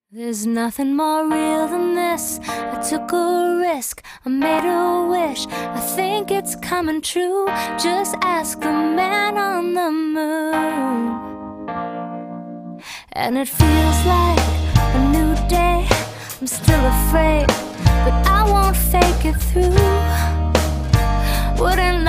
There's nothing more real than this. I took a risk, I made a wish. I think it's coming true. Just ask the man on the moon. And it feels like a new day. I'm still afraid, but I won't fake it through. Wouldn't